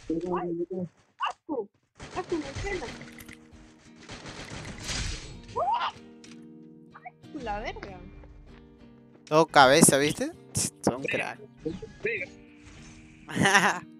¡Ay! ¡Asco! ¡Asco me pela! La verga. Todo cabeza, ¿viste? Son crack.